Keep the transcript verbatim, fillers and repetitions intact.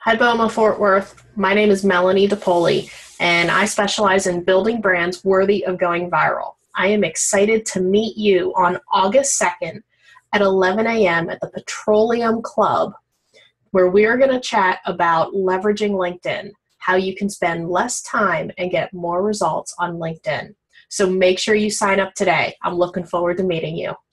Hi, BOMA Fort Worth. My name is Mel DePaoli, and I specialize in building brands worthy of going viral. I am excited to meet you on August second at eleven a m at the Petroleum Club, where we are going to chat about leveraging LinkedIn, how you can spend less time and get more results on LinkedIn. So make sure you sign up today. I'm looking forward to meeting you.